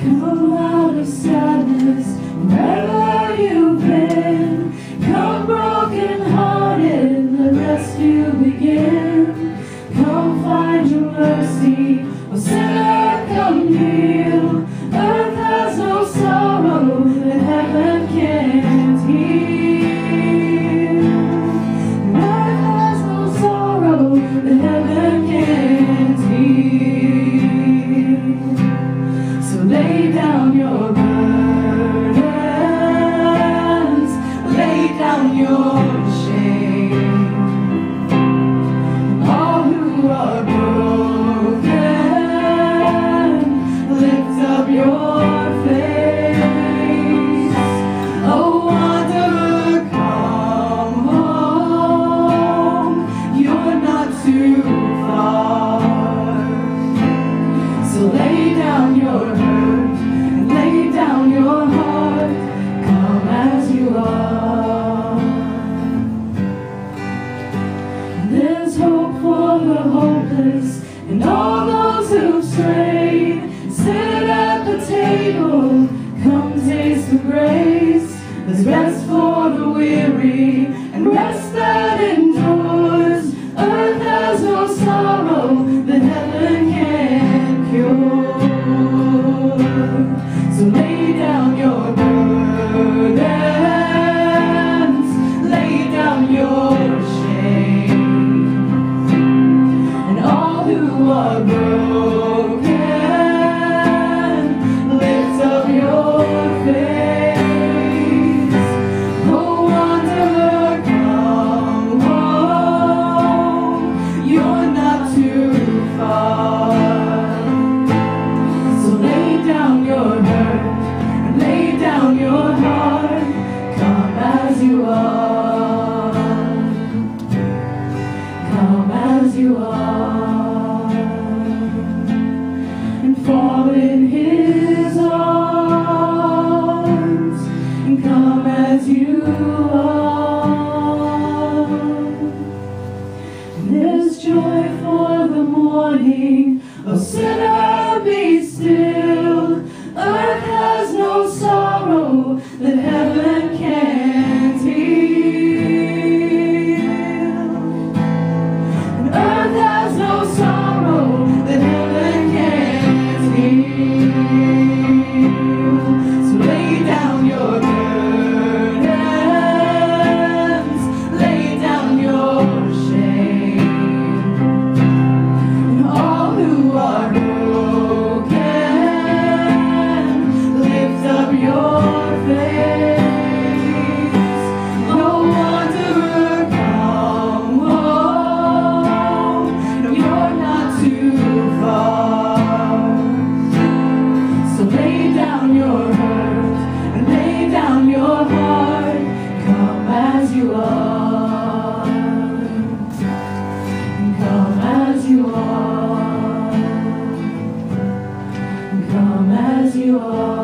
Come out of sadness, wherever you've been. Come broken hearted, let rescue begin. Come find your mercy, oh sinner, come kneel. Earth has no sorrow that heaven can't heal. Earth has no sorrow that heaven can't heal. So lay down your burdens, lay down your shame. All who are broken, lift up your face. Oh wanderer, come home, you're not too far. So lay down your hurt and lay down your heart. Come as you are. There's hope for the hopeless and all those who've strayed. Sit at the table, come taste the grace. There's rest for the weary and rest that endures. Earth has no sorrow that heaven can't cure. So lay down your burdens, lay down your shame. And all who are broken, lift up your face. Oh wanderer, come home, you're not too far. So lay down your hurt and lay down your heart. Come as you are. Come as you are. And fall in his arms. And come as you are. There's joy for the morning. Oh sinner, be still. Earth has no sorrow that heaven can't heal. And earth has no sorrow that heaven can't heal. So lay down your burdens, lay down your shame. And all who are broken, lift up your face. No wanderer, come home. No, you're not too far. So lay down your hurt and lay down your heart. Come as you are. Come as you are. Come as you are.